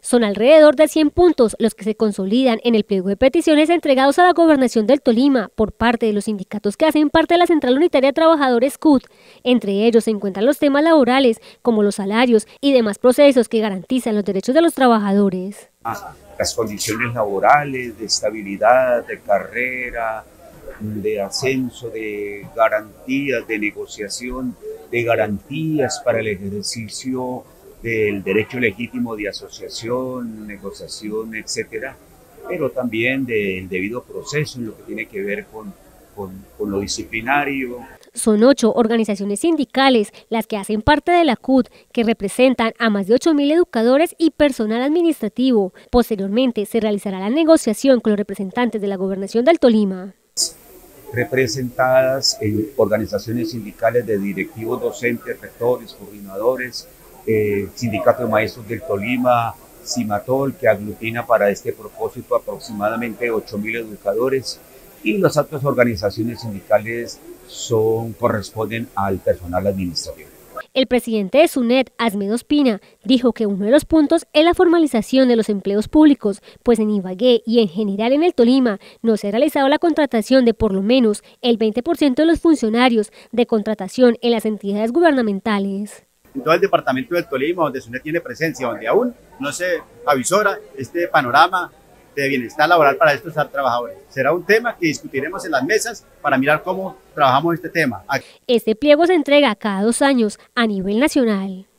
Son alrededor de 100 puntos los que se consolidan en el pliego de peticiones entregados a la Gobernación del Tolima por parte de los sindicatos que hacen parte de la Central Unitaria de Trabajadores CUT. Entre ellos se encuentran los temas laborales, como los salarios y demás procesos que garantizan los derechos de los trabajadores. Las condiciones laborales, de estabilidad, de carrera, de ascenso, de garantías, de negociación, de garantías para el ejercicio del derecho legítimo de asociación, negociación, etcétera, pero también del debido proceso en lo que tiene que ver con lo disciplinario. Son 8 organizaciones sindicales las que hacen parte de la CUT, que representan a más de 8.000 educadores y personal administrativo. Posteriormente se realizará la negociación con los representantes de la Gobernación del Tolima. Representadas en organizaciones sindicales de directivos docentes, rectores, coordinadores, Sindicato de Maestros del Tolima, Cimatol, que aglutina para este propósito aproximadamente 8.000 educadores, y las otras organizaciones sindicales corresponden al personal administrativo. El presidente de SUNET, Asmed Ospina, dijo que uno de los puntos es la formalización de los empleos públicos, pues en Ibagué y en general en el Tolima no se ha realizado la contratación de por lo menos el 20% de los funcionarios de contratación en las entidades gubernamentales. En todo el departamento del Tolima, donde SUNET tiene presencia, donde aún no se avisora este panorama de bienestar laboral para estos trabajadores. Será un tema que discutiremos en las mesas para mirar cómo trabajamos este tema. Este pliego se entrega cada 2 años a nivel nacional.